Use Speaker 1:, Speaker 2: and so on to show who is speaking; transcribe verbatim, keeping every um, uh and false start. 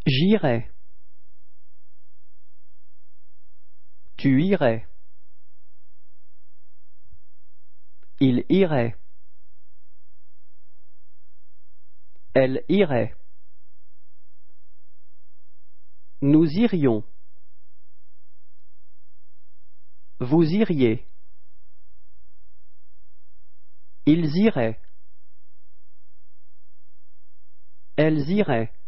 Speaker 1: J'irai. Tu irais. Il irait. Elle irait. Nous irions. Vous iriez. Ils iraient. Elles iraient.